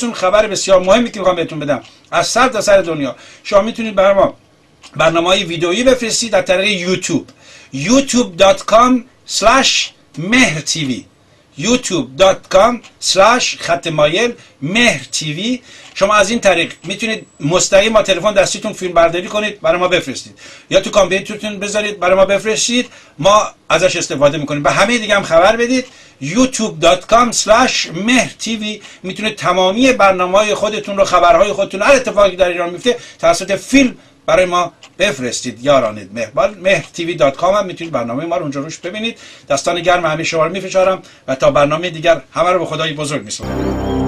خبر بسیار مهمی که میخوام بهتون بدم از سر تا سر دنیا. شما میتونید برای ما برنامه‌های ویدئویی بفرستید از طریق یوتیوب youtube.com/mehrtv youtube.com/mehrtv. شما از این طریق میتونید مستقیم با تلفن دستیتون فیلم برداری کنید برای ما بفرستید، یا تو کامپیوترتون بذارید برای ما بفرستید، ما ازش استفاده میکنیم. به همه دیگه هم خبر بدید. youtube.com/mehrtv میتونید تمامی برنامه‌های خودتون رو، خبرهای خودتون، هر اتفاقی در ایران میفته توسط فیلم برای ما بفرستید. یارانید مهربان. mehrtv.com هم میتونید برنامه ما رو اونجا روش ببینید. دستان گرم همه شما رو میفشارم و تا برنامه دیگر همه رو به خدای بزرگ میسپارم.